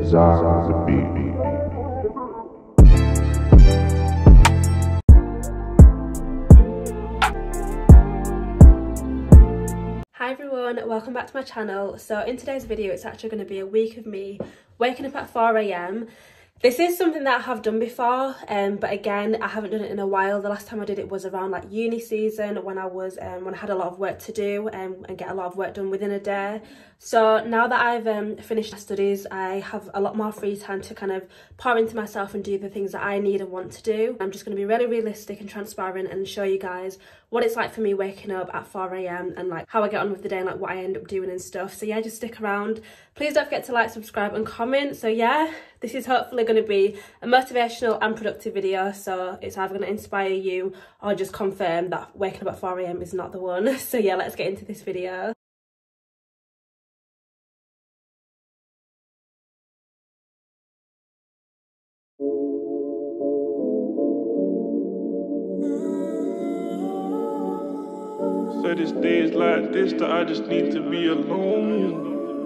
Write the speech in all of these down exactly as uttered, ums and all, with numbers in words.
Shazia Ullah. Hi everyone, welcome back to my channel. So in today's video it's actually going to be a week of me waking up at four A M This is something that I have done before, um, but again I haven't done it in a while. The last time I did it was around like uni season when I was um, when I had a lot of work to do um, and get a lot of work done within a day. So now that I've um, finished my studies, I have a lot more free time to kind of pour into myself and do the things that I need and want to do. I'm just going to be really realistic and transparent and show you guys what it's like for me waking up at four A M and like how I get on with the day and like what I end up doing and stuff. So yeah, just stick around. Please don't forget to like, subscribe and comment. So yeah, this is hopefully going to be a motivational and productive video. So it's either going to inspire you or just confirm that waking up at four A M is not the one. So yeah, let's get into this video. So this day is like this, that I just need to be alone.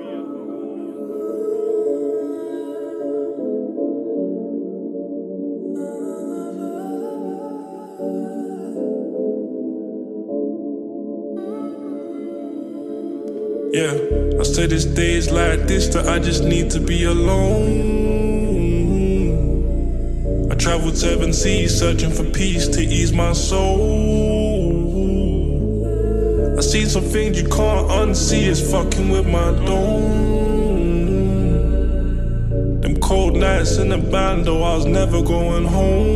Yeah, I said this day is like this, that I just need to be alone. I traveled seven seas searching for peace to ease my soul. I see some things you can't unsee, it's fucking with my dome. Them cold nights in the bando, I was never going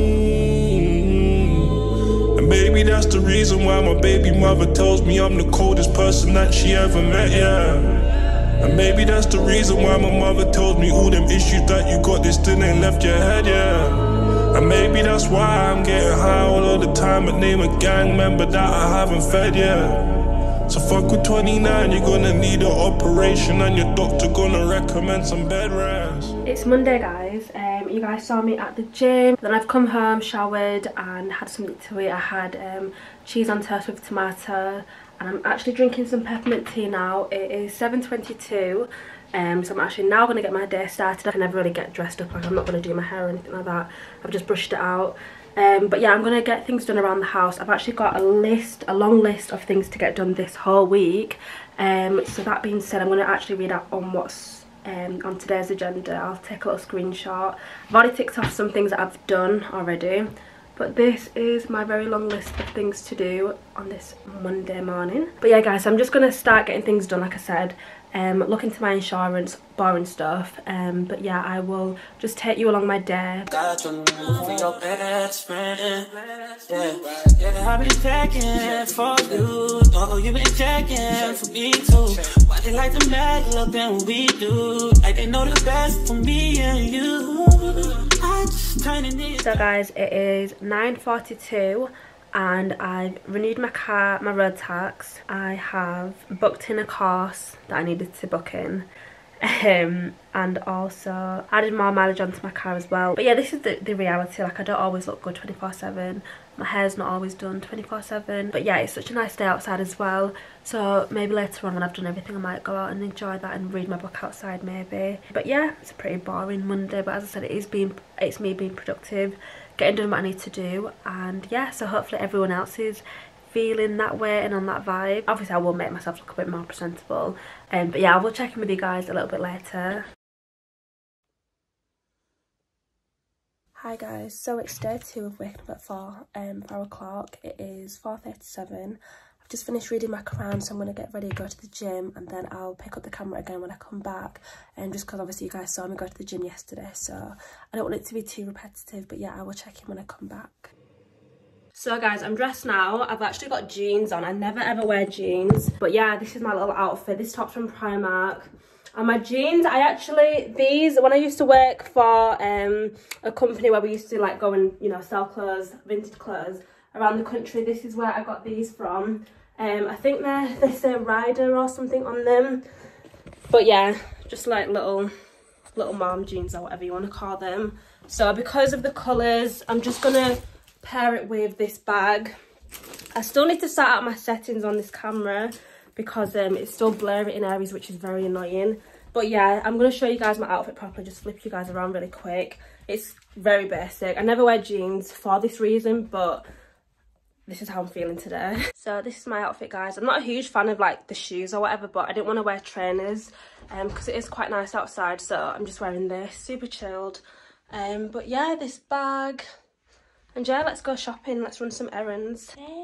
home. And maybe that's the reason why my baby mother tells me I'm the coldest person that she ever met, yeah. And maybe that's the reason why my mother tells me all them issues that you got, this still ain't left your head, yeah. And maybe that's why I'm getting high all of the time, but name a gang member that I haven't fed, yeah. So fuck with twenty-nine, you're gonna need an operation and your doctor gonna recommend some bed rest. It's Monday guys, um, you guys saw me at the gym, then I've come home, showered and had something to eat. I had um, cheese on toast with tomato and I'm actually drinking some peppermint tea now. It is seven twenty-two, um, so I'm actually now going to get my day started. I can never really get dressed up, like I'm not going to do my hair or anything like that. I've just brushed it out. Um, but yeah, I'm going to get things done around the house. I've actually got a list, a long list of things to get done this whole week. Um, so that being said, I'm going to actually read out on what's um, on today's agenda. I'll take a little screenshot. I've already ticked off some things that I've done already. But this is my very long list of things to do on this Monday morning. But yeah guys, so I'm just going to start getting things done like I said. Um, look into my insurance, boring stuff. Um, but yeah, I will just take you along my day. Got your for your best friend. Yeah, yeah, I've been checking for you. Oh, you've been checking for me too. Why they like to make love than we do? Like they know the best for me and you. I just turning it. So guys, it is nine forty-two. And I've renewed my car, my road tax. I have booked in a course that I needed to book in. Um, and also added more mileage onto my car as well. But yeah, this is the, the reality. Like I don't always look good twenty-four seven. My hair's not always done twenty-four seven. But yeah, it's such a nice day outside as well. So maybe later on when I've done everything, I might go out and enjoy that and read my book outside maybe. But yeah, it's a pretty boring Monday. But as I said, it is being, it's me being productive, getting done what I need to do. And yeah, so hopefully everyone else is feeling that way and on that vibe. Obviously I will make myself look a bit more presentable, um, but yeah, I will check in with you guys a little bit later. Hi guys, so it's day two of waking up at four, um, four o'clock. It is four thirty-seven. I've just finished reading my Quran, so I'm going to get ready to go to the gym and then I'll pick up the camera again when I come back. And um, just because obviously you guys saw me go to the gym yesterday, so I don't want it to be too repetitive, but yeah, I will check in when I come back. So guys, I'm dressed now. I've actually got jeans on. I never ever wear jeans. But yeah, this is my little outfit. This top's from Primark. And my jeans, I actually, these, when I used to work for um, a company where we used to like go and, you know, sell clothes, vintage clothes around the country, this is where I got these from. Um, I think they're, they say Rider or something on them. But yeah, just like little, little mom jeans or whatever you want to call them. So because of the colours, I'm just going to pair it with this bag. I still need to sort out my settings on this camera because um, it's still blurry in areas, which is very annoying. But yeah, I'm going to show you guys my outfit properly, just flip you guys around really quick. It's very basic. I never wear jeans for this reason, but this is how I'm feeling today. So this is my outfit, guys. I'm not a huge fan of like the shoes or whatever, but I didn't want to wear trainers um because it is quite nice outside, so I'm just wearing this, super chilled. Um but yeah, this bag, and yeah, let's go shopping, let's run some errands. Hey,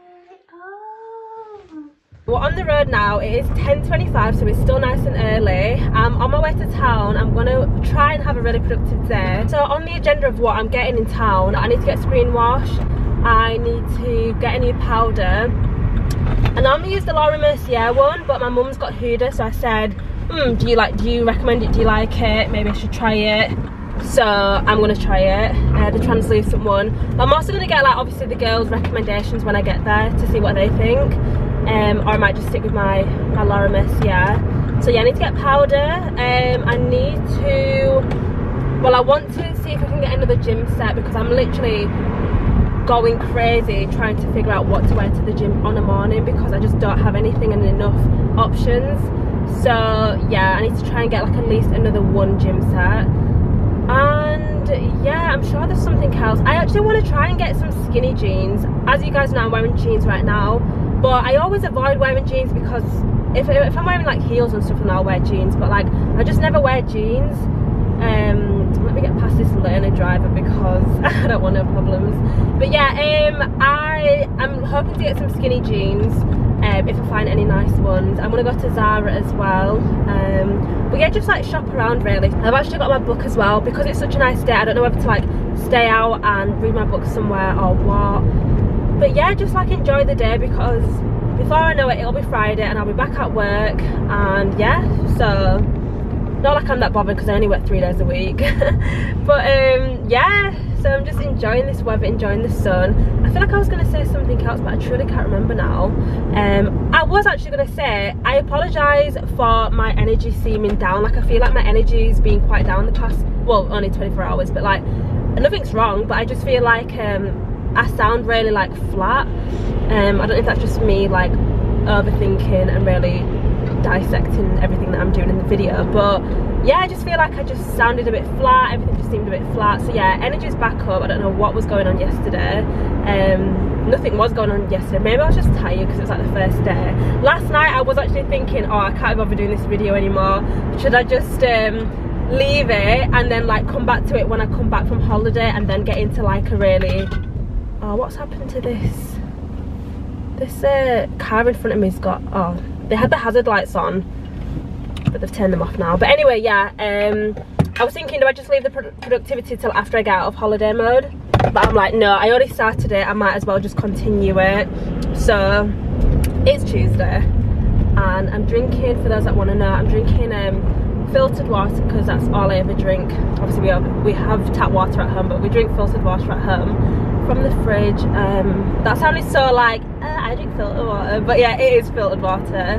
oh. We're on the road now. It is ten twenty-five, so it's still nice and early. I'm on my way to town. I'm gonna try and have a really productive day. So on the agenda of what I'm getting in town, I need to get screen wash, I need to get a new powder. I normally use the Laura Mercier one, but my mum's got Huda, so I said, hmm, do you like, do you recommend it, do you like it? Maybe I should try it. So I'm gonna try it, uh, the translucent one. But I'm also gonna get like obviously the girls' recommendations when I get there to see what they think. Um, or I might just stick with my, my Laura Mercier. So yeah, I need to get powder. Um, I need to, well I want to see if I can get another gym set, because I'm literally going crazy trying to figure out what to wear to the gym on a morning, because I just don't have anything and enough options. So yeah, I need to try and get like at least another one gym set. And yeah, I'm sure there's something else. I actually want to try and get some skinny jeans. As you guys know, I'm wearing jeans right now, but I always avoid wearing jeans because if, if I'm wearing like heels and stuff, then I'll wear jeans, but like I just never wear jeans. Um, let me get past this learner driver because I don't want no problems. But yeah, um, I am hoping to get some skinny jeans um, if I find any nice ones. I'm gonna go to Zara as well. Um, but yeah, just like shop around really. I've actually got my book as well, because it's such a nice day. I don't know whether to like stay out and read my book somewhere or what. But yeah, just like enjoy the day, because before I know it, it'll be Friday and I'll be back at work. And yeah, so not like I'm that bothered because I only work three days a week. But um yeah, so I'm just enjoying this weather, enjoying the sun. I feel like I was going to say something else, but I truly can't remember now. um I was actually going to say I apologise for my energy seeming down. Like I feel like my energy has been quite down the past, well only twenty-four hours, but like nothing's wrong, but I just feel like um I sound really like flat. um I don't know if that's just me like overthinking and really dissecting everything that I'm doing in the video, but yeah, I just feel like I just sounded a bit flat, everything just seemed a bit flat. So yeah, energy's back up. I don't know what was going on yesterday. Um nothing was going on yesterday. Maybe I was just tired because it was like the first day. Last night I was actually thinking, oh, I can't bother doing this video anymore, should I just um leave it and then like come back to it when I come back from holiday, and then get into like a really, oh, what's happened to this this uh car in front of me's got, oh, they had the hazard lights on, but they've turned them off now. But anyway, yeah, um, I was thinking, do I just leave the pro productivity till after I get out of holiday mode? But I'm like, no, I already started it, I might as well just continue it. So, it's Tuesday, and I'm drinking, for those that want to know, I'm drinking um, filtered water, because that's all I ever drink. Obviously, we have, we have tap water at home, but we drink filtered water at home from the fridge. Um, that sounded so like, uh, I drink filtered water, but yeah, it is filtered water.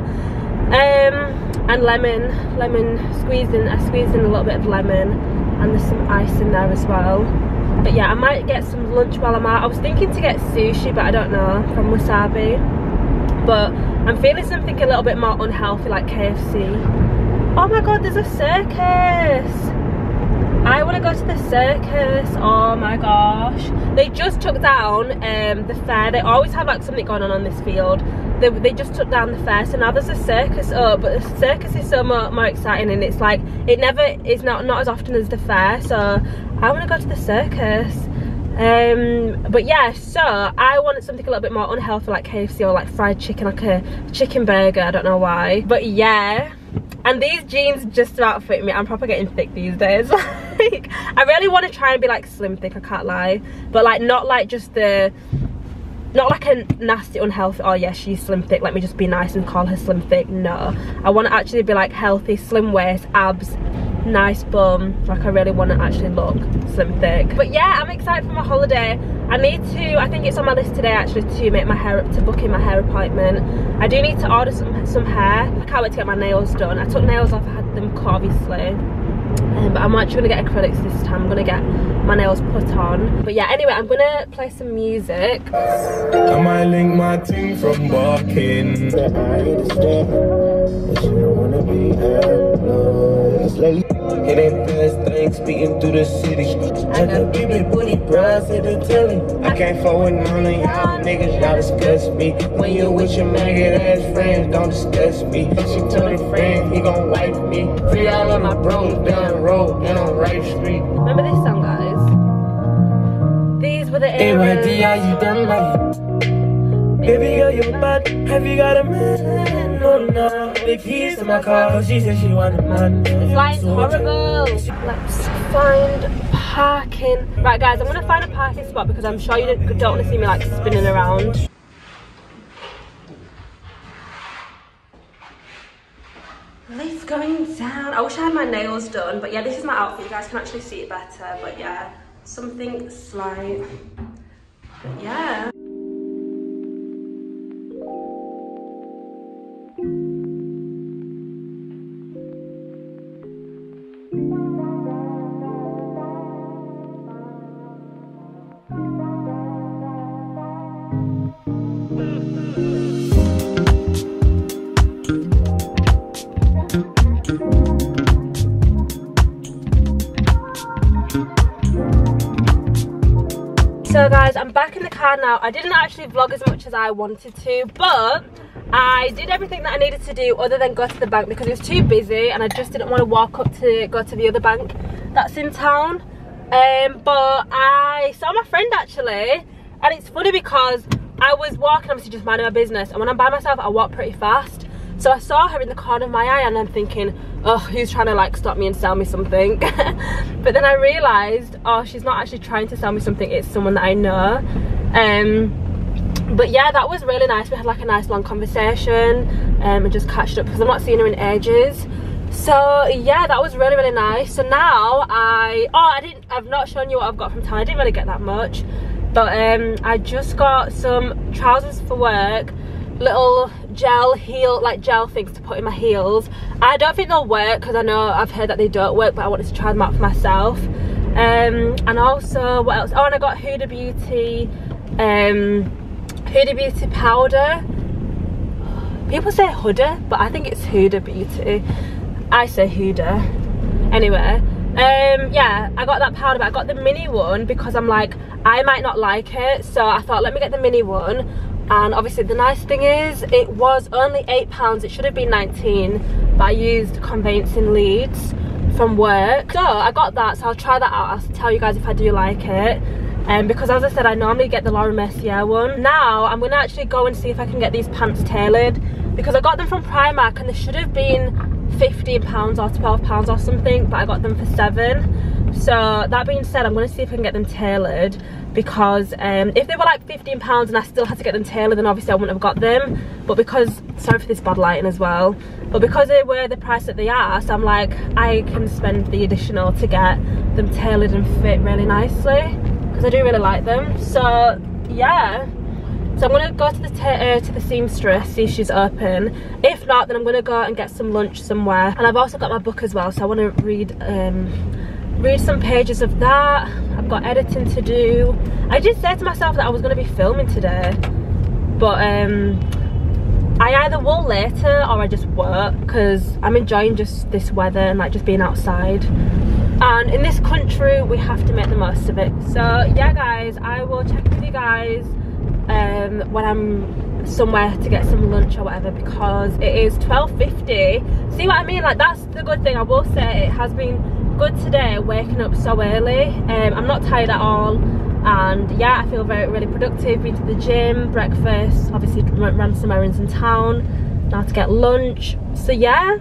Um, and lemon, lemon squeezed in, I squeezed in a little bit of lemon, and there's some ice in there as well. But yeah, I might get some lunch while I'm out. I was thinking to get sushi, but I don't know, from Wasabi. But I'm feeling something a little bit more unhealthy, like K F C. Oh my god, there's a circus! I want to go to the circus. Oh my gosh, they just took down um, the fair. They always have like something going on on this field. They, they just took down the fair, so now there's a circus up, but the circus is so more, more exciting, and it's like it never is not not as often as the fair. So I want to go to the circus. Um but yeah, so I wanted something a little bit more unhealthy, like K F C or like fried chicken, like a chicken burger. I don't know why, but yeah. And these jeans just about fit me. I'm proper getting thick these days. Like, I really want to try and be like slim thick, I can't lie, but like not like just the, not like a nasty unhealthy, oh yeah, she's slim thick, let me just be nice and call her slim thick. No, I want to actually be like healthy, slim waist, abs, nice bum. Like I really want to actually look slim thick. But yeah, I'm excited for my holiday. I need to, I think it's on my list today actually, to make my hair, to book in my hair appointment. I do need to order some some hair. I can't wait to get my nails done. I took nails off, I had them cut obviously, um, but I'm actually gonna get acrylics this time. I'm gonna get my nails put on. But yeah, anyway, I'm gonna play some music. I might link my team from walking. but she don't wanna be there. No, it's lately. It ain't fast things speeding through the city. I got big big booty bras at the telly. I can't fuck with none of y'all niggas, y'all disgust me. When you with your maggot ass friends, don't discuss me. She told her friend he gon' wipe me. Free all of my bros down the road and on Right Street. Remember this song, guys? These were the Hey, my eras. dear, you done like baby girl, you bad. Have you got a man? No, no. Big keys to my car. She said she wanted mine. This line's horrible. Let's find parking. Right, guys, I'm gonna find a parking spot because I'm sure you don't, don't want to see me like spinning around. Lift going down. I wish I had my nails done, but yeah, this is my outfit. You guys can actually see it better, but yeah, something slight. But yeah. So guys, I'm back in the car now. I didn't actually vlog as much as I wanted to, but I did everything that I needed to do other than go to the bank because it was too busy and I just didn't want to walk up to go to the other bank that's in town. Um, but I saw my friend actually, and it's funny because I was walking, obviously just minding my business, and when I'm by myself I walk pretty fast. So I saw her in the corner of my eye and I'm thinking, oh, who's trying to like stop me and sell me something? But then I realised, oh, she's not actually trying to sell me something, it's someone that I know. Um, but yeah, that was really nice. We had like a nice long conversation um, and just catched up because I'm not seeing her in ages. So yeah, that was really, really nice. So now I, oh, I didn't, I've not shown you what I've got from town. I didn't really get that much. But um, I just got some trousers for work, little gel heel, like gel things to put in my heels. I don't think they'll work because I know I've heard that they don't work, but I wanted to try them out for myself. Um, and also, what else? Oh, and I got Huda Beauty, um, Huda Beauty powder. People say Huda, but I think it's Huda Beauty. I say Huda. Anyway, um, yeah, I got that powder, but I got the mini one because I'm like, I might not like it, so I thought let me get the mini one. And obviously the nice thing is it was only eight pounds. It should have been nineteen, but I used conveyancing leads from work, so I got that. So I'll try that out. I'll tell you guys if I do like it. Um, because as I said, I normally get the Laura Mercier one. Now I'm gonna actually go and see if I can get these pants tailored because I got them from Primark and they should have been fifteen pounds or twelve pounds or something, but I got them for seven. So that being said, I'm gonna see if I can get them tailored because um, if they were like fifteen pounds and I still had to get them tailored, then obviously I wouldn't have got them. But because, sorry for this bad lighting as well, but because they were the price that they are, so I'm like, I can spend the additional to get them tailored and fit really nicely because I do really like them. So yeah, so I'm gonna go to the uh, to the seamstress, see if she's open. If not, then I'm gonna go and get some lunch somewhere. And I've also got my book as well, so I want to read um, read some pages of that. I've got editing to do. I did say to myself that I was going to be filming today, but um, I either will later or I just won't because I'm enjoying just this weather and like just being outside. And in this country, we have to make the most of it. So yeah, guys, I will check with you guys um, when I'm somewhere to get some lunch or whatever because it is twelve fifty. See what I mean? Like that's the good thing. I will say it has been good today waking up so early. um, I'm not tired at all, and yeah, I feel very really productive. Been to the gym, breakfast, obviously ran some errands in town, now to get lunch. So yeah,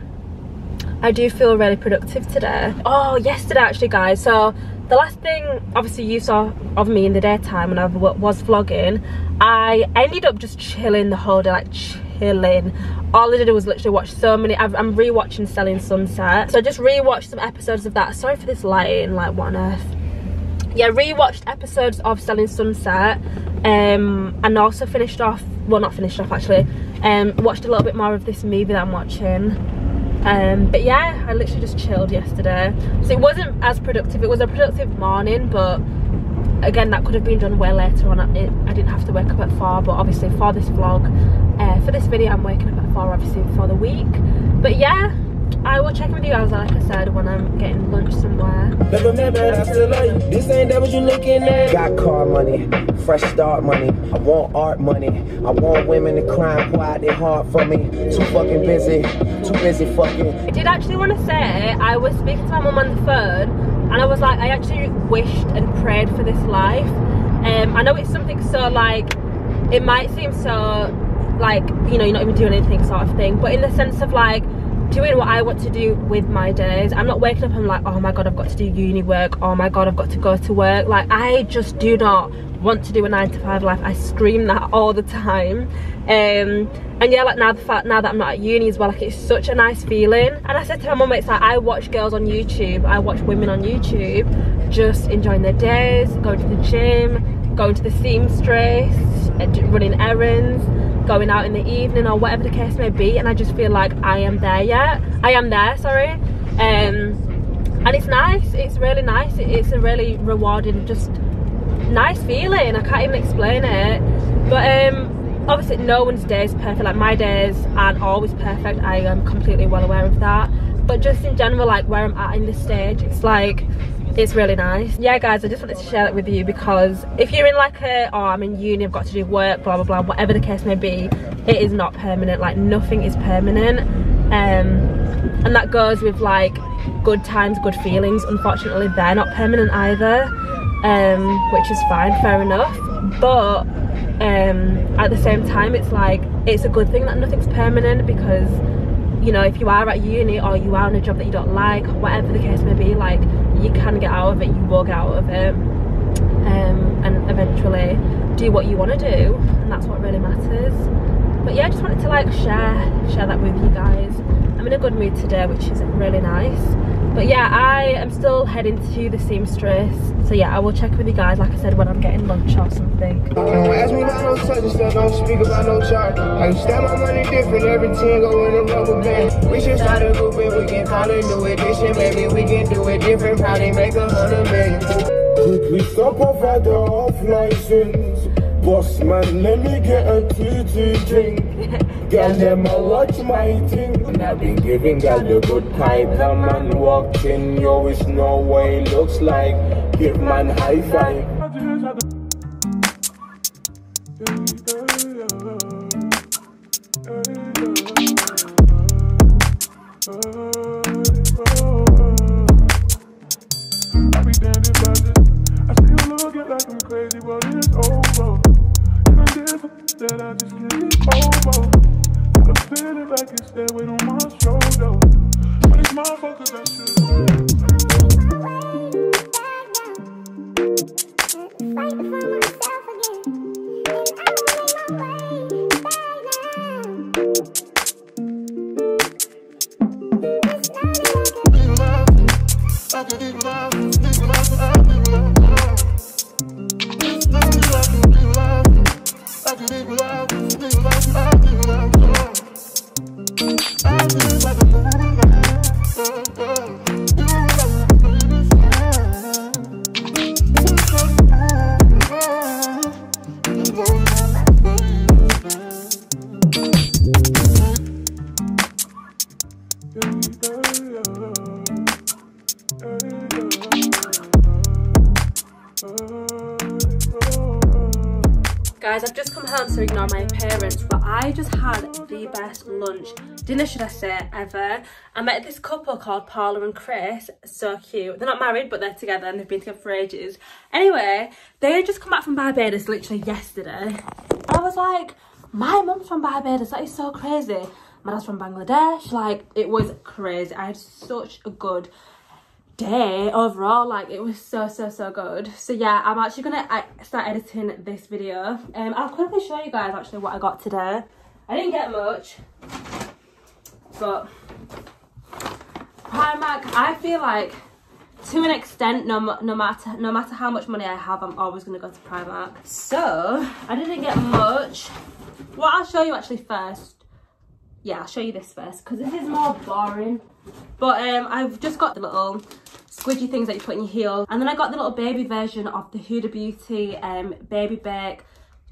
I do feel really productive today. Oh, yesterday actually, guys, so the last thing obviously you saw of me in the daytime when I was vlogging, I ended up just chilling the whole day, like chilling. All I did was literally watch so many. I'm rewatching Selling Sunset, so I just rewatched some episodes of that. Sorry for this lighting, like what on earth. Yeah, rewatched episodes of Selling Sunset, um, and also finished off, well not finished off actually, um, watched a little bit more of this movie that I'm watching. Um, but yeah, I literally just chilled yesterday. So it wasn't as productive. It was a productive morning, but again, that could have been done way later on. It, I didn't have to wake up at four, but obviously for this vlog, Uh, for this video, I'm waking up at four, obviously, for the week. But yeah, I will check in with you guys, like I said, when I'm getting lunch somewhere. Never met, but I still love you. This ain't that what you looking at. Got car money, fresh start money. I want art money. I want women to cry quiet their heart for me. Too fucking busy, too busy fucking. I did actually want to say, I was speaking to my mum on the phone, and I was like, I actually wished and prayed for this life. Um, I know it's something so like, it might seem so like, you know, you're not even doing anything sort of thing, but in the sense of like, doing what I want to do with my days. I'm not waking up and I'm like, oh my god, I've got to do uni work, oh my god, I've got to go to work. Like, I just do not want to do a nine to five life. I scream that all the time. Um and yeah, like now the fact now that I'm not at uni as well, like it's such a nice feeling. And I said to my mum, it's like, I watch girls on YouTube, I watch women on YouTube just enjoying their days, going to the gym, going to the seamstress, running errands, going out in the evening, or whatever the case may be, and I just feel like I am there yet. I am there, sorry. Um, and it's nice, it's really nice, it's a really rewarding, just nice feeling. I can't even explain it. But um, obviously no one's day is perfect, like my days aren't always perfect, I am completely well aware of that. But just in general, like where I'm at in this stage, it's like, it's really nice. Yeah guys, I just wanted to share that with you, because if you're in like a, oh I'm in uni, I've got to do work, blah blah blah, whatever the case may be, it is not permanent. Like nothing is permanent. Um and that goes with like good times, good feelings. Unfortunately they're not permanent either, um which is fine, fair enough. But um at the same time, it's like, it's a good thing that nothing's permanent, because you know, if you are at uni or you are in a job that you don't like, whatever the case may be, like you can get out of it, you will get out of it, um, and eventually do what you want to do, and that's what really matters. But yeah, I just wanted to like share share that with you guys. I'm in a good mood today, which is really nice. But yeah, I am still heading to the seamstress, so yeah, I will check with you guys, like I said, when I'm getting lunch or something. Don't ask me about no such and stuff, don't speak about no chart. I can stand my money different, every ten go in a rubber band. We should start a movement, we can call it new edition, baby, we can do it different, probably make a hundred million. Quickly stop off at the off license. Boss man, let me get a T T drink. Girl, them a watch my thing. And I've been giving girl the good pipe. The man walked in, yo, it's no way looks like. Give man high five. I be damned if I just, I still look it like I'm crazy, but it's over. And I'm different, that I just can't get over. Got a feeling like it's there weight on my shoulder. But it's my fault cause I should. Guys, I've just come home, so ignore my appearance, but I just had the best lunch, dinner should I say, ever. I met this couple called Paula and Chris, so cute. They're not married, but they're together and they've been together for ages. Anyway, they had just come back from Barbados literally yesterday. And I was like, my mum's from Barbados, that is so crazy. My dad's from Bangladesh, like, it was crazy. I had such a good day overall, like it was so so so good. So yeah, I'm actually gonna uh, start editing this video. um I'll quickly show you guys actually what I got today. I didn't get much, but Primark, I feel like to an extent, no, no matter no matter how much money I have, I'm always gonna go to Primark. So I didn't get much. What I'll show you actually first, yeah, I'll show you this first because this is more boring. But um, I've just got the little squidgy things that you put in your heel, and then I got the little baby version of the Huda Beauty um, Baby Bake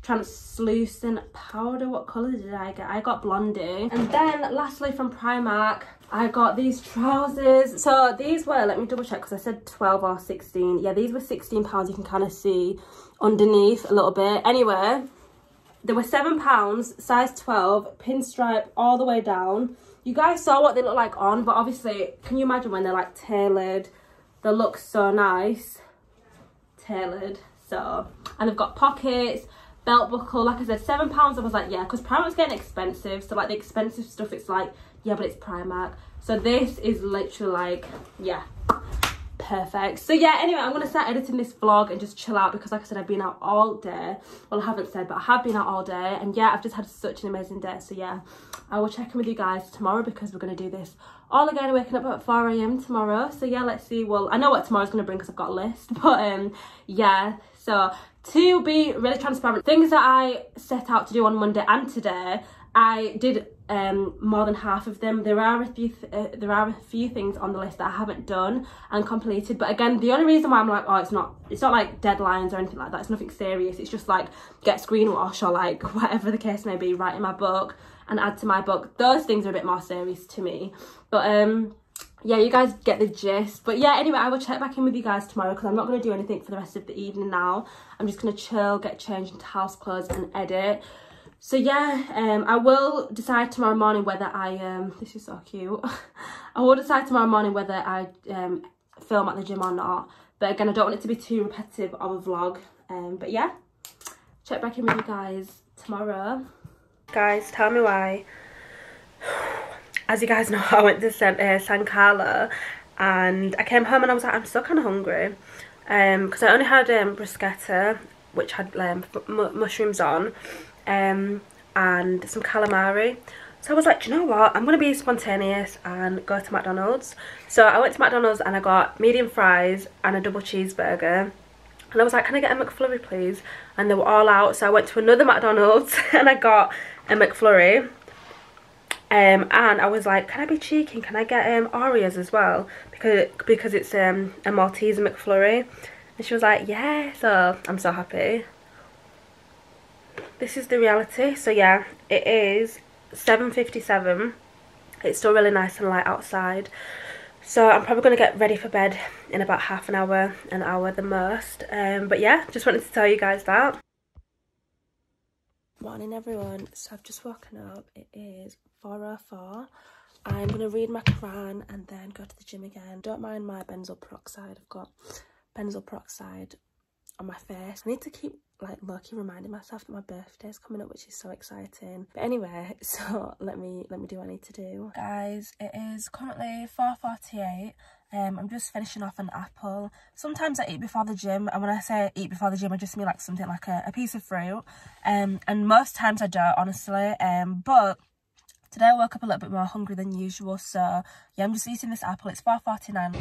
translucent powder. What colour did I get? I got Blondie. And then lastly from Primark, I got these trousers. So these were, let me double check because I said twelve or sixteen. Yeah, these were sixteen pounds. You can kind of see underneath a little bit. Anyway, they were seven pounds, size twelve, pinstripe all the way down. You guys saw what they look like on, but obviously, can you imagine when they're like tailored? They look so nice. Tailored. So, and they've got pockets, belt buckle. Like I said, seven pounds. I was like, yeah, because Primark's getting expensive. So like the expensive stuff, it's like, yeah, but it's Primark. So this is literally like, yeah, perfect. So yeah, anyway, I'm gonna start editing this vlog and just chill out because like I said, I've been out all day. Well, I haven't said, but I have been out all day, and yeah, I've just had such an amazing day. So yeah, I will check in with you guys tomorrow because we're gonna do this all again, waking up at four A M tomorrow. So yeah, let's see. Well, I know what tomorrow's gonna bring because I've got a list, but um yeah, so to be really transparent, things that I set out to do on Monday and today, I did um more than half of them. There are a few th uh, there are a few things on the list that I haven't done and completed, but again, the only reason why I'm like, oh, it's not it's not like deadlines or anything like that, it's nothing serious, it's just like get screen wash or like whatever the case may be, writing my book and add to my book. Those things are a bit more serious to me, but um yeah, you guys get the gist. But yeah, anyway, I will check back in with you guys tomorrow because I'm not going to do anything for the rest of the evening now. I'm just going to chill, get changed into house clothes and edit. So yeah, um, I will decide tomorrow morning whether I, um, this is so cute. I will decide tomorrow morning whether I um, film at the gym or not. But again, I don't want it to be too repetitive of a vlog. Um, but yeah, check back in with you guys tomorrow. Guys, tell me why. As you guys know, I went to San, uh, San Carlo and I came home and I was like, I'm still kind of hungry. Um, because I only had um, bruschetta, which had um, mushrooms on. Um, and some calamari. So I was like, do you know what, I'm gonna be spontaneous and go to McDonald's. So I went to McDonald's and I got medium fries and a double cheeseburger, and I was like, can I get a McFlurry please? And they were all out, so I went to another McDonald's and I got a McFlurry. Um, and I was like, can I be cheeky, can I get um, Oreos as well, because because it's um, a Malteser McFlurry? And she was like, yeah. So I'm so happy. This is the reality. So yeah, it is seven fifty-seven. It's still really nice and light outside, so I'm probably going to get ready for bed in about half an hour, an hour the most. Um, but yeah, just wanted to tell you guys that. Morning everyone. So I've just woken up. It is four oh four. I'm going to read my Quran and then go to the gym again. Don't mind my benzoyl peroxide. I've got benzoyl peroxide on my face. I need to keep like low-key reminding myself that my birthday is coming up, which is so exciting. But anyway, so let me let me do what I need to do. Guys, it is currently four forty-eight. Um, I'm just finishing off an apple. Sometimes I eat before the gym, and when I say eat before the gym, I just mean like something like a, a piece of fruit. Um, and most times I don't, honestly. Um, but today I woke up a little bit more hungry than usual, so yeah, I'm just eating this apple. It's four forty-nine.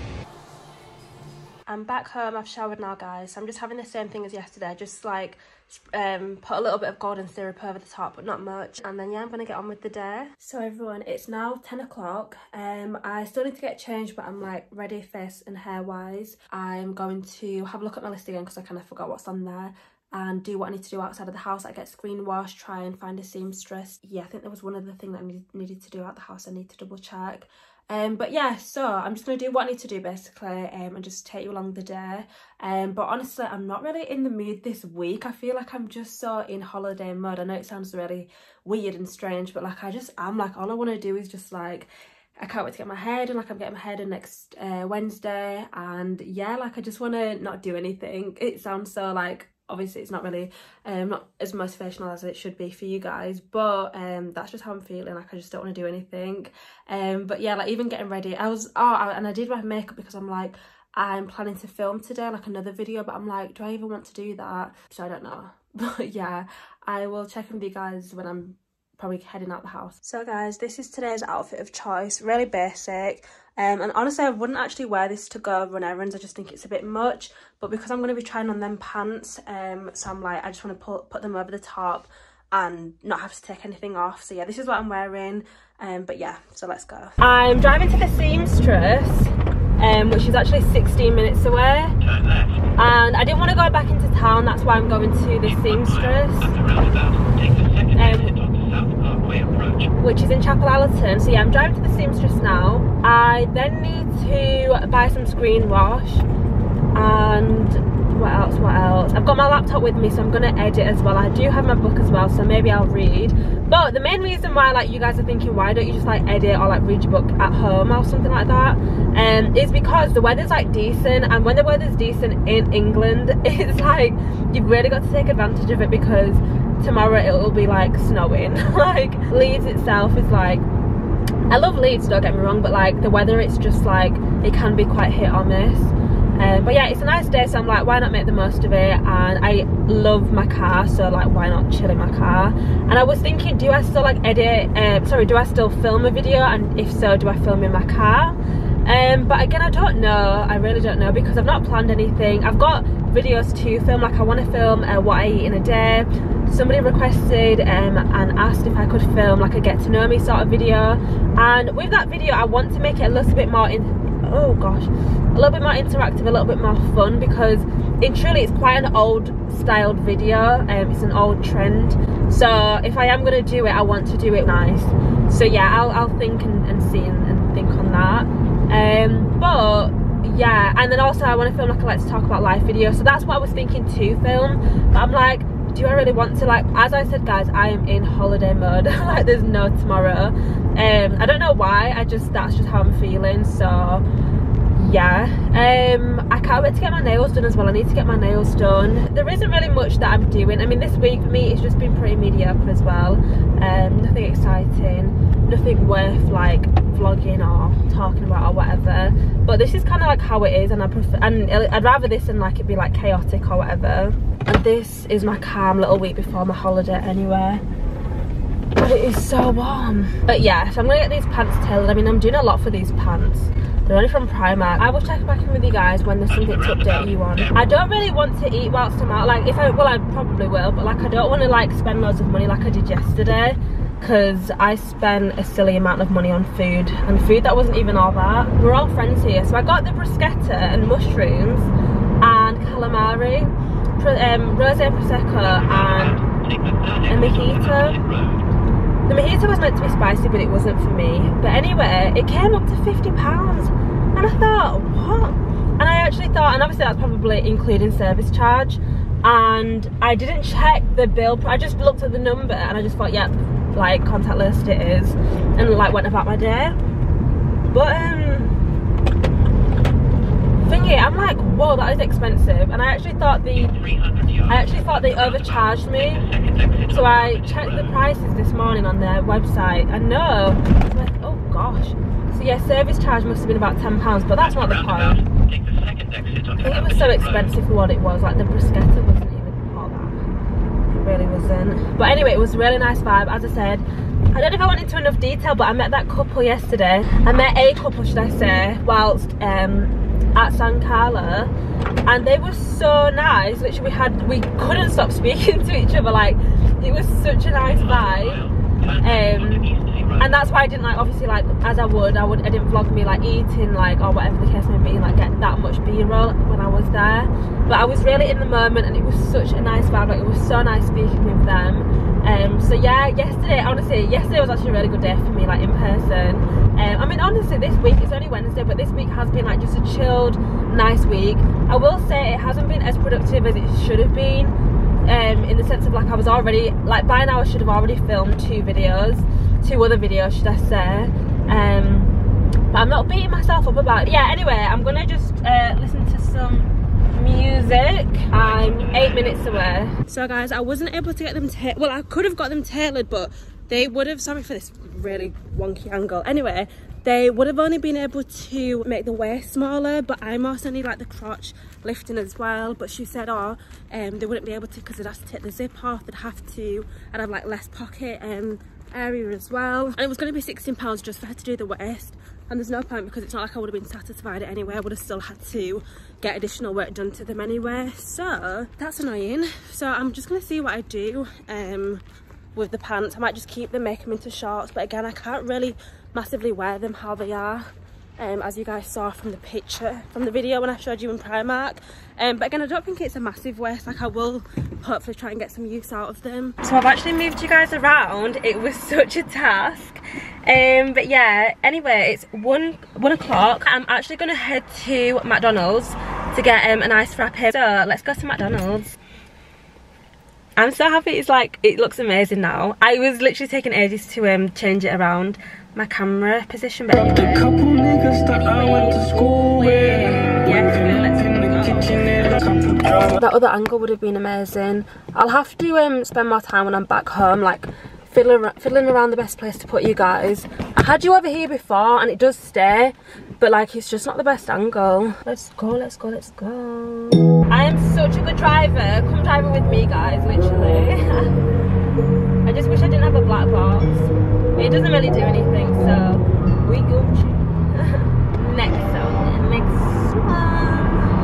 I'm back home, I've showered now guys, so I'm just having the same thing as yesterday, just like um, put a little bit of golden syrup over the top, but not much, and then yeah, I'm gonna get on with the day. So everyone, it's now ten o'clock, um, I still need to get changed, but I'm like ready face and hair wise. I'm going to have a look at my list again because I kind of forgot what's on there, and do what I need to do outside of the house. I get screen wash, try and find a seamstress. Yeah, I think there was one other thing that I need, needed to do out the house I need to double check. Um, but yeah, so I'm just going to do what I need to do basically, um, and just take you along the day. Um, but honestly, I'm not really in the mood this week. I feel like I'm just so in holiday mode. I know it sounds really weird and strange, but like I just am like, all I want to do is just like, I can't wait to get my hair done. Like I'm getting my hair done next uh, Wednesday, and yeah, like I just want to not do anything. It sounds so like, obviously it's not really um not as motivational as it should be for you guys, but um that's just how I'm feeling. Like I just don't want to do anything. Um but yeah, like even getting ready, I was oh I, and I did my makeup because I'm like, I'm planning to film today like another video, but I'm like, do I even want to do that? So I don't know. But yeah, I will check in with you guys when I'm probably heading out the house. So guys, this is today's outfit of choice. Really basic, um and honestly I wouldn't actually wear this to go run errands. I just think it's a bit much, but because I'm going to be trying on them pants, um so I'm like, I just want to put, put them over the top and not have to take anything off. So yeah, this is what I'm wearing. Um but yeah, so let's go. I'm driving to the seamstress, um which is actually sixteen minutes away, and I didn't want to go back into town. That's why I'm going to the seamstress, um, which is in Chapel Allerton. So yeah, I'm driving to the seamstress now. I then need to buy some screen wash, and what else what else I've got my laptop with me, so I'm gonna edit as well. I do have my book as well, so maybe I'll read. But the main reason why, like, you guys are thinking, why don't you just like edit or like read your book at home or something like that, um is because the weather's like decent, and when the weather's decent in England, it's like you've really got to take advantage of it, because tomorrow it will be like snowing. Like, Leeds itself is like, I love Leeds, don't get me wrong, but like the weather, it's just like it can be quite hit or miss. Um, but yeah, it's a nice day, so I'm like, why not make the most of it? And I love my car, so like, why not chill in my car? And I was thinking, do I still like edit, um, sorry, do I still film a video? And if so, do I film in my car? Um, but again, I don't know, I really don't know, because I've not planned anything. I've got videos to film, like I want to film uh, what I eat in a day. Somebody requested um, and asked if I could film like a get to know me sort of video, and with that video I want to make it a little bit more in oh gosh a little bit more interactive, a little bit more fun, because in truly it's quite an old styled video. Um, it's an old trend, so if I am going to do it, I want to do it nice. So yeah, I'll, I'll think and, and see and, and think on that. Um, but yeah, and then also I want to film like a let's talk about life video, so that's what I was thinking to film. But I'm like, do I really want to? Like, as I said guys, I am in holiday mode. Like, there's no tomorrow. um I don't know why, I just, that's just how I'm feeling. So yeah, um I can't wait to get my nails done as well. I need to get my nails done. There isn't really much that I'm doing. I mean, this week for me it's just been pretty mediocre as well. Um nothing exciting, nothing worth like vlogging or talking about or whatever, but this is kind of like how it is, and I prefer, and I'd rather this than like it be like chaotic or whatever. And this is my calm little week before my holiday anyway. But it is so warm. But yeah, so I'm gonna get these pants tailored. I mean, I'm doing a lot for these pants. They're only from Primark. I will check back in with you guys when there's something to update you on. I don't really want to eat whilst I'm out. Like, if I, well, I probably will, but like I don't want to like spend loads of money like I did yesterday, because I spent a silly amount of money on food, and food that wasn't even all that. We're all friends here. So I got the bruschetta and mushrooms and calamari, um, rosé prosecco and a mojito. The mojito was meant to be spicy, but it wasn't for me. But anyway, it came up to fifty pounds, and I thought, what? And I actually thought, and obviously that's probably including service charge, and I didn't check the bill. I just looked at the number and I just thought, yep, like contact list it is, and like went about my day. But um thingy, I'm like, whoa, that is expensive. And I actually thought the I actually thought they overcharged me, so I checked the prices this morning on their website, and no, I was like, oh gosh. So yeah, service charge must have been about ten pounds, but that's not the point. I think it was so expensive for what it was. Like, the bruschetta wasn't even all that, it really wasn't. But anyway, it was a really nice vibe. As I said, I don't know if I went into enough detail, but I met that couple yesterday. I met a couple, should I say, whilst um at San Carlo, and they were so nice. Literally, we had we couldn't stop speaking to each other. Like, it was such a nice vibe. Um and that's why I didn't, like, obviously, like as I would I would I didn't vlog me like eating, like, or whatever the case may be, like get that much b-roll when I was there. But I was really in the moment, and it was such a nice vibe. Like, it was so nice speaking with them. Um so yeah, yesterday, honestly, yesterday was actually a really good day for me, like in person. um I mean, honestly, this week, it's only Wednesday, but this week has been like just a chilled, nice week. I will say it hasn't been as productive as it should have been, um in the sense of, like, I was already, like, by now I should have already filmed two videos two other videos, should I say. Um but I'm not beating myself up about it. Yeah, anyway, I'm gonna just uh listen to some music. I'm eight minutes away. So guys, I wasn't able to get them ta- well, I could have got them tailored, but they would have, sorry for this really wonky angle, anyway, they would have only been able to make the waist smaller, but I'm also need like the crotch lifting as well. But she said, oh, um they wouldn't be able to, because they'd have to take the zip off, they'd have to, I'd have like less pocket um area as well, and it was going to be sixteen pounds just for her to do the waist. And there's no point, because it's not like I would have been satisfied anyway. I would have still had to get additional work done to them anyway, so that's annoying. So I'm just going to see what I do um with the pants. I might just keep them, make them into shorts, but again, I can't really massively wear them how they are. um, as you guys saw from the picture, from the video when I showed you in Primark. Um, but again, I don't think it's a massive waste. Like, I will hopefully try and get some use out of them. So I've actually moved you guys around. It was such a task. Um, but yeah, anyway, it's one one o'clock. I'm actually gonna head to McDonald's to get um, a nice frappe. So let's go to McDonald's. I'm so happy. It's like, it looks amazing now. I was literally taking ages to um change it around my camera position, but anyway. A couple niggas that I went to school with. Yeah, let's go. That other angle would have been amazing. I'll have to um spend more time when I'm back home, like fiddling, fiddling around the best place to put you guys. I had you over here before and it does stay, but like, it's just not the best angle. Let's go, let's go, let's go. I am such a good driver. Come driving with me, guys, literally. I just wish I didn't have a black box. It doesn't really do anything, so we Gucci. Next one, next one.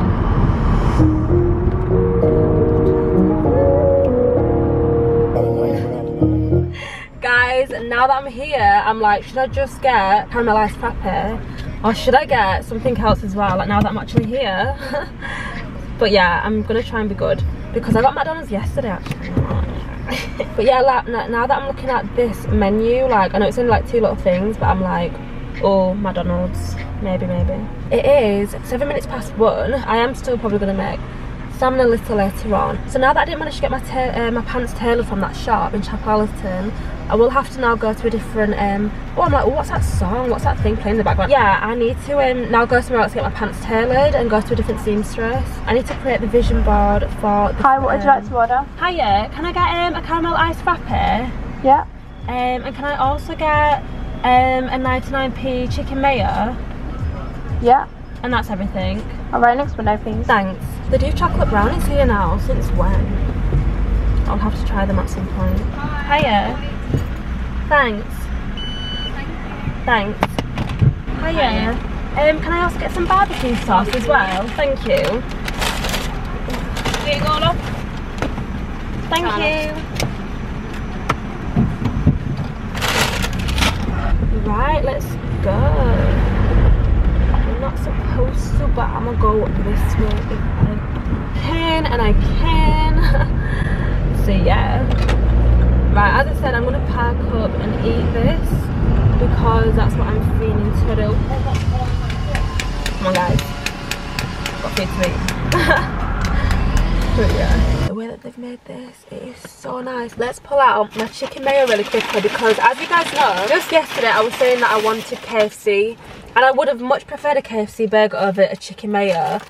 Guys, now that I'm here, I'm like, should I just get caramelised frappe, or should I get something else as well? Like, now that I'm actually here. But yeah, I'm gonna try and be good because I got McDonald's yesterday actually. But yeah, like, now that I'm looking at this menu, like, I know it's only like two little things, but I'm like, oh, McDonald's, maybe, maybe. It is seven minutes past one. I am still probably gonna make salmon a little later on. So now that I didn't manage to get my, uh, my pants tailored from that shop in Chapelton, I will have to now go to a different, um, oh, I'm like, oh, what's that song? What's that thing playing in the background? Yeah, I need to um, now go somewhere else to get my pants tailored and go to a different seamstress. I need to create the vision board for the, Hi, what um, would you like to order? Hiya, can I get um, a caramel iced frappe? Yeah. Um, and can I also get um, a ninety-nine p chicken mayo? Yeah. And that's everything. Alright, next window please. Thanks. They do chocolate brownies here now. Since when? I'll have to try them at some point. Hiya. Thanks. Thanks. Hiya. Um, can I also get some barbecue sauce as well? Thank you. Thank you. Right, let's go. I'm not supposed to, but I'm gonna go this way if I can, and I can. So yeah. Right, as I said, I'm gonna pack up and eat this because that's what I'm feeling to do. Come on, guys. Got food to eat. But yeah, the way that they've made this, it is so nice. Let's pull out my chicken mayo really quickly because, as you guys know, just yesterday I was saying that I wanted K F C, and I would have much preferred a K F C burger over a chicken mayo.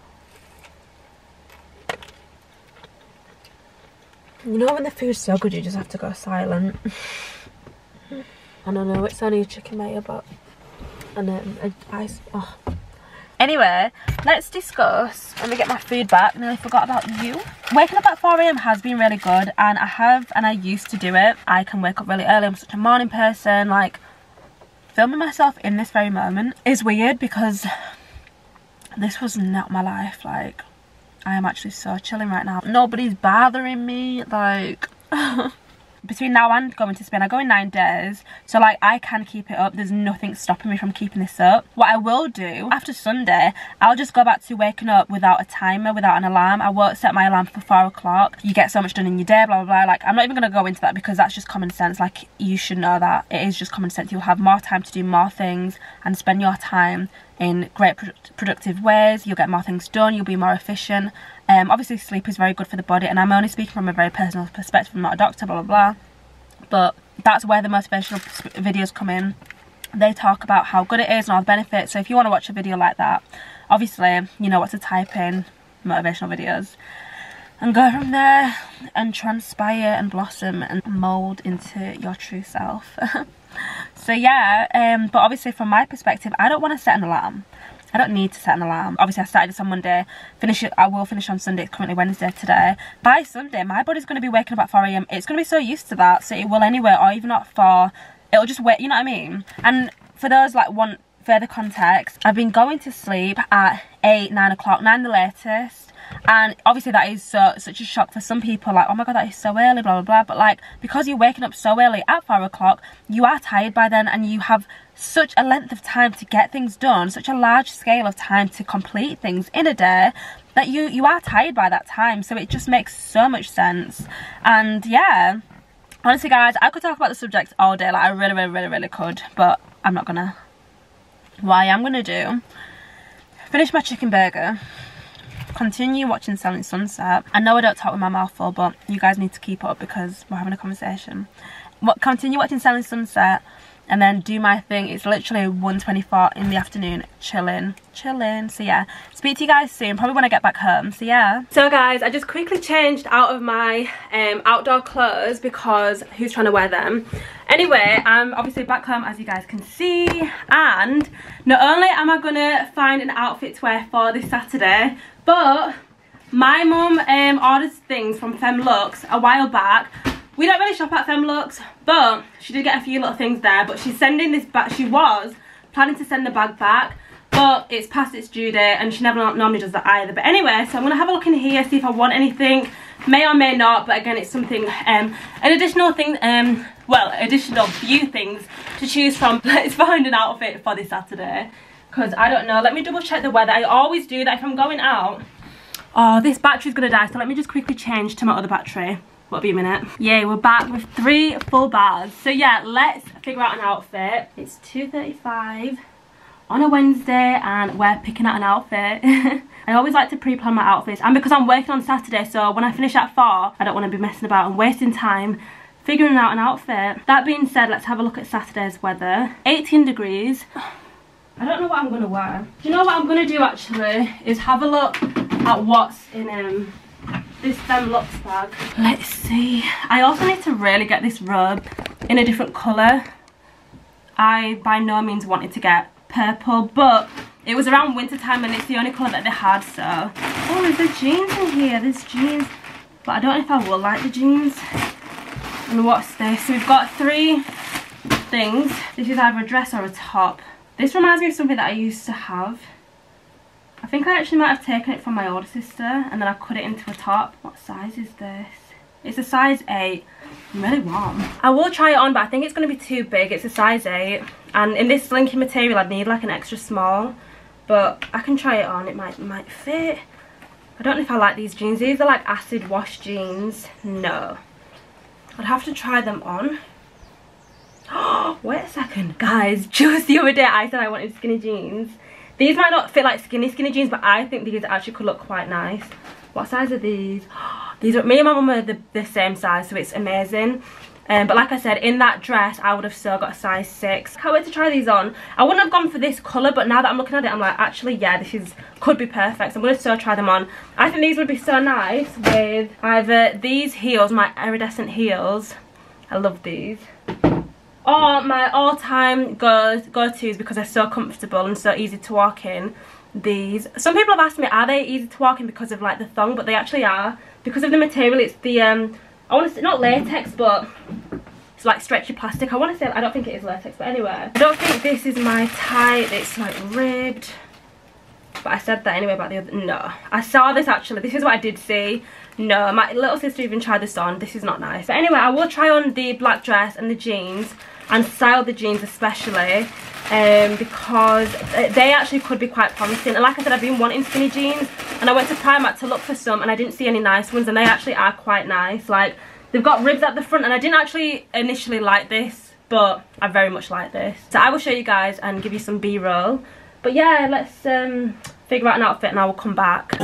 You know when the food's so good you just have to go silent. I don't know, it's only a chicken mayo, but and um, a ice. Oh. Anyway, let's discuss. Let me get my food back. Nearly forgot about you. Waking up at four A M has been really good, and I have, and I used to do it. I can wake up really early. I'm such a morning person. Like, filming myself in this very moment is weird because this was not my life. Like, I am actually so chilling right now. Nobody's bothering me. Like, between now and going to Spain, I go in nine days, so like I can keep it up. There's nothing stopping me from keeping this up. What I will do after Sunday, I'll just go back to waking up without a timer, without an alarm. I won't set my alarm for four o'clock. You get so much done in your day, blah blah blah. Like, I'm not even gonna go into that because that's just common sense. Like, you should know that it is just common sense. You'll have more time to do more things and spend your time in great pro productive ways. You'll get more things done. You'll be more efficient. Um, obviously sleep is very good for the body, and I'm only speaking from a very personal perspective. I'm not a doctor, blah blah blah, but that's where the motivational videos come in. They talk about how good it is and all the benefits. So if you want to watch a video like that, obviously you know what to type in, motivational videos, and go from there and transpire and blossom and mold into your true self. So yeah, um, but obviously from my perspective, I don't want to set an alarm. I don't need to set an alarm. Obviously I started this on Monday, finish it, I will finish on Sunday. It's currently Wednesday today. By Sunday my body's going to be waking up at four A M It's going to be so used to that, so it will anyway, or even at four, it'll just wait, you know what I mean? And for those like want further context, I've been going to sleep at eight, nine o'clock, nine the latest, And obviously that is so such a shock for some people, like, oh my god, that is so early, blah blah blah. But like, because you're waking up so early at four o'clock, you are tired by then, and you have such a length of time to get things done, such a large scale of time to complete things in a day, that you you are tired by that time. So it just makes so much sense. And yeah, honestly guys, I could talk about the subject all day, like I really really really really could, but I'm not gonna. What I am gonna do, finish my chicken burger, continue watching Selling Sunset. I know I don't talk with my mouth full, but you guys need to keep up because we're having a conversation. What continue watching Selling Sunset, and then do my thing. It's literally one twenty-four in the afternoon, chilling chilling. So yeah, speak to you guys soon, probably when I get back home. So yeah, so guys, I just quickly changed out of my um outdoor clothes because who's trying to wear them. Anyway, I'm obviously back home, as you guys can see, and not only am I gonna find an outfit to wear for this Saturday, but my mum um ordered things from Femlux a while back. We don't really shop at Femlux, but she did get a few little things there. But she's sending this back. She was planning to send the bag back, but it's past its due date, and she never normally does that either. But anyway, so I'm gonna have a look in here, see if I want anything. May or may not, but again, it's something, um, an additional thing, um, well, additional few things to choose from. Let's find an outfit for this Saturday, because I don't know. Let me double check the weather. I always do that if I'm going out. Oh, this battery's gonna die, so let me just quickly change to my other battery. Won't be a minute. Yay, we're back with three full bars. So yeah, let's figure out an outfit. It's two thirty-five on a Wednesday and we're picking out an outfit. I always like to pre-plan my outfits, and because I'm working on Saturday, so when I finish at four, I don't want to be messing about and wasting time figuring out an outfit. That being said, let's have a look at Saturday's weather. eighteen degrees. I don't know what I'm going to wear. Do you know what I'm going to do actually? Is have a look at what's in um, this Femlux bag. Let's see. I also need to really get this robe in a different colour. I by no means wanted to get purple, but it was around winter time and it's the only colour that they had, so. Oh, there's the jeans in here. There's jeans. But I don't know if I will like the jeans. And what's this? So we've got three things. This is either a dress or a top. This reminds me of something that I used to have. I think I actually might have taken it from my older sister and then I cut it into a top. What size is this? It's a size eight. I'm really warm. I will try it on, but I think it's going to be too big. It's a size eight. And in this slinky material, I'd need like an extra small. But I can try it on. It might, might fit. I don't know if I like these jeans. These are like acid wash jeans. No. I'd have to try them on. Oh, wait a second. Guys, just the other day I said I wanted skinny jeans. These might not fit like skinny skinny jeans, but I think these actually could look quite nice. What size are these? These are, me and my mum are the, the same size, so it's amazing. Um, but like I said, in that dress, I would have still got a size six. Can't wait to try these on. I wouldn't have gone for this colour, but now that I'm looking at it, I'm like, actually, yeah, this is could be perfect. So I'm going to still try them on. I think these would be so nice with either these heels, my iridescent heels. I love these. Or my all-time go-tos because they're so comfortable and so easy to walk in. These. Some people have asked me, are they easy to walk in because of like the thong? But they actually are. Because of the material, it's the, um, I want to say, not latex, but it's like stretchy plastic. I want to say, I don't think it is latex, but anyway. I don't think this is my type. It's like ribbed. But I said that anyway about the other, no. I saw this actually. This is what I did see. No, my little sister even tried this on. This is not nice. But anyway, I will try on the black dress and the jeans. And style the jeans especially, um, because they actually could be quite promising. And like I said, I've been wanting skinny jeans, and I went to Primark to look for some, and I didn't see any nice ones, and they actually are quite nice. Like, they've got ribs at the front, and I didn't actually initially like this, but I very much like this. So I will show you guys and give you some B-roll. But yeah, let's um, figure out an outfit, and I will come back.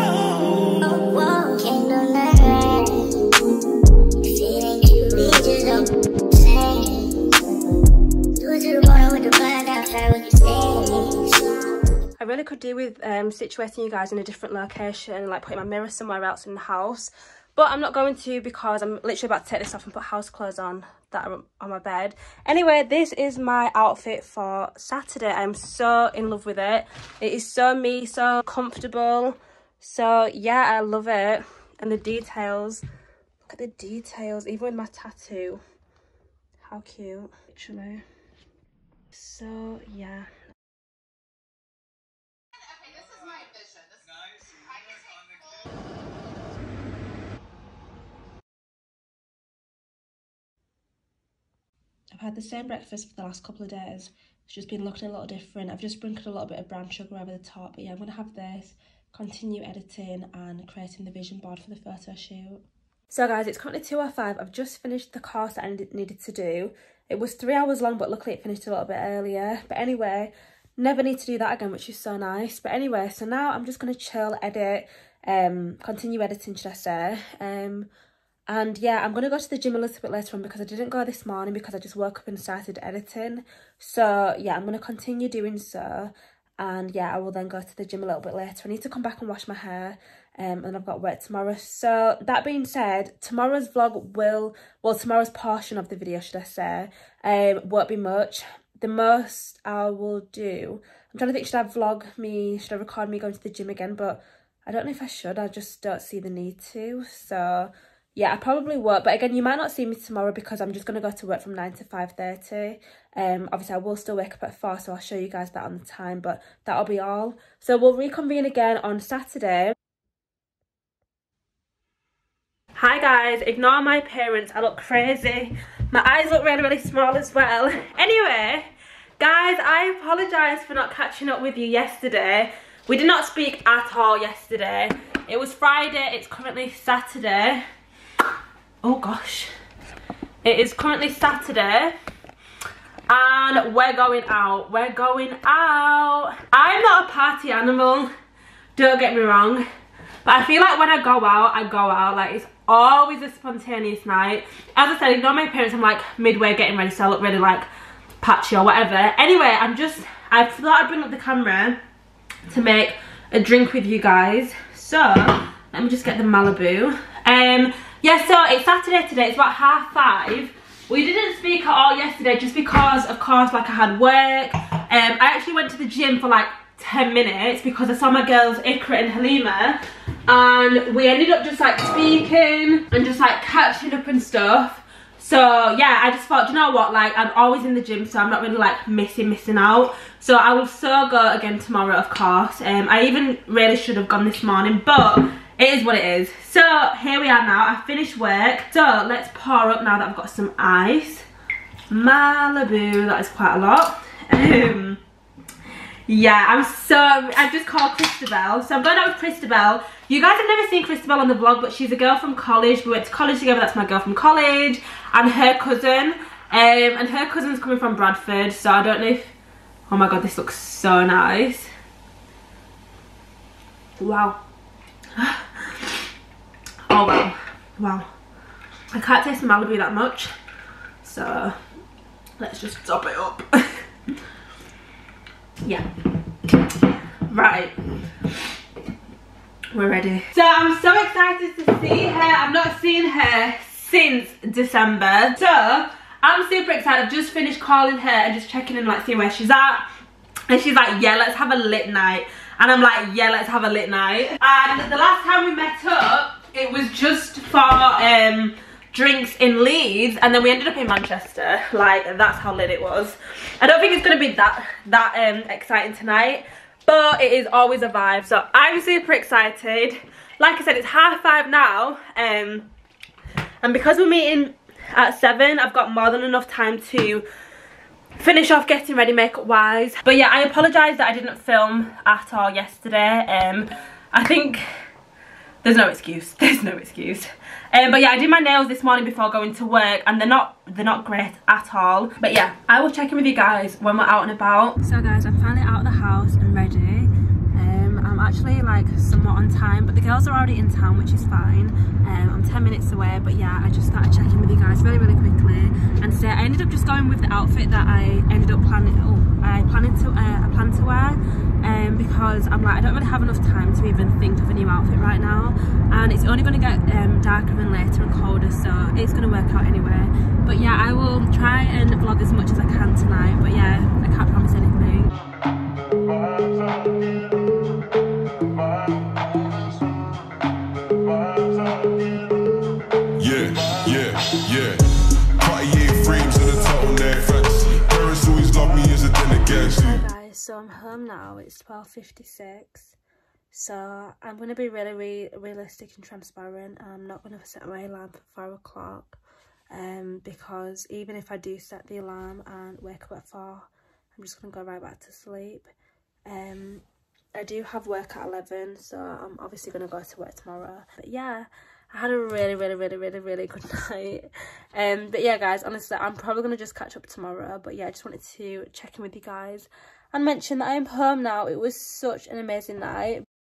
I really could do with um, situating you guys in a different location, like putting my mirror somewhere else in the house. But I'm not going to because I'm literally about to take this off and put house clothes on that are on my bed. Anyway, this is my outfit for Saturday. I'm so in love with it. It is so me, so comfortable. So yeah, I love it. And the details. Look at the details, even with my tattoo. How cute, literally. So yeah. had the same breakfast for the last couple of days. It's just been looking a little different. I've just sprinkled a little bit of brown sugar over the top. But yeah, I'm going to have this, continue editing and creating the vision board for the photo shoot. So guys, it's currently two oh five. I've just finished the course that I needed to do. It was three hours long, but luckily it finished a little bit earlier. But anyway, never need to do that again, which is so nice. But anyway, so now I'm just going to chill, edit, um, continue editing, should I say. Um, and yeah, I'm going to go to the gym a little bit later on because I didn't go this morning because I just woke up and started editing. So yeah, I'm going to continue doing so. And yeah, I will then go to the gym a little bit later. I need to come back and wash my hair. Um, and I've got work tomorrow. So that being said, tomorrow's vlog will, well, tomorrow's portion of the video, should I say, um, won't be much. The most I will do, I'm trying to think, should I vlog me, should I record me going to the gym again? But I don't know if I should, I just don't see the need to. So yeah, I probably won't. But again, you might not see me tomorrow because I'm just going to go to work from nine to five thirty. Um, obviously, I will still wake up at four, so I'll show you guys that on the time. But that'll be all. So we'll reconvene again on Saturday. Hi guys, ignore my appearance, I look crazy. My eyes look really, really small as well. Anyway, guys, I apologise for not catching up with you yesterday. We did not speak at all yesterday. It was Friday, it's currently Saturday. Oh gosh. It is currently Saturday. And we're going out, we're going out. I'm not a party animal, don't get me wrong. But I feel like when I go out, I go out, like it's always a spontaneous night. As I said, ignore my appearance, I'm like midway getting ready, so I look really like patchy or whatever. Anyway, I'm just, I thought I'd bring up the camera to make a drink with you guys. So, let me just get the Malibu. Um, yeah, so it's Saturday today, it's about half five. We didn't speak at all yesterday just because, of course, like I had work. Um, I actually went to the gym for like ten minutes because I saw my girls Ikra and Halima. And we ended up just like speaking and just like catching up and stuff. So yeah, I just thought, you know what, like I'm always in the gym, so I'm not really like missing missing out. So I will so go again tomorrow, of course. um I even really should have gone this morning, but it is what it is. So here we are now, I finished work. So let's pour up now that I've got some ice. Malibu, that is quite a lot. um Yeah, I'm so, I just called Christabel. So I'm going out with Christabel. You guys have never seen Christabel on the vlog, but she's a girl from college. We went to college together, that's my girl from college. And her cousin. Um, and her cousin's coming from Bradford. So I don't know if, oh my god, this looks so nice. Wow. Oh wow, wow. I can't taste the Malibu that much. So let's just top it up. Yeah, right, we're ready. So I'm so excited to see her. I've not seen her since December, so I'm super excited. I've just finished calling her and just checking in, like seeing where she's at, and she's like, yeah, let's have a lit night. And I'm like, yeah, let's have a lit night. And the last time we met up, it was just for um drinks in Leeds, and then we ended up in Manchester. Like, that's how lit it was. I don't think it's gonna be that that um exciting tonight, but it is always a vibe. So I'm super excited. Like I said, it's half five now, um and because we're meeting at seven, I've got more than enough time to finish off getting ready makeup wise. But yeah, I apologize that I didn't film at all yesterday. um I think there's no excuse, there's no excuse. Um, but yeah, I did my nails this morning before going to work, and they're not they're not great at all. But yeah, I will check in with you guys when we're out and about. So guys, I'm finally out of the house and ready. Um, I'm actually like somewhat on time, but the girls are already in town, which is fine. Um, I'm ten minutes away, but yeah, I just started checking with you guys really, really quickly. And today I ended up just going with the outfit that I ended up planning. Oh, I planned to uh, I plan to wear. Um, because I'm like, I don't really have enough time to even think of a new outfit right now, and it's only going to get um, darker and later and colder, so it's going to work out anyway. But yeah, I will try and vlog as much as I can tonight, but yeah, I can't promise anything. Yeah, yeah, yeah. Cartier frames and a turtleneck fantasy. Parents always love me as a dinner guest. So I'm home now, it's twelve fifty-six, so I'm going to be really re realistic and transparent. I'm not going to set my alarm for four o'clock. um, because even if I do set the alarm and wake up at four, I'm just going to go right back to sleep. Um, I do have work at eleven, so I'm obviously going to go to work tomorrow. But yeah, I had a really, really, really, really, really good night. Um, but yeah, guys, honestly, I'm probably going to just catch up tomorrow. But yeah, I just wanted to check in with you guys and mention that I am home now. It was such an amazing night.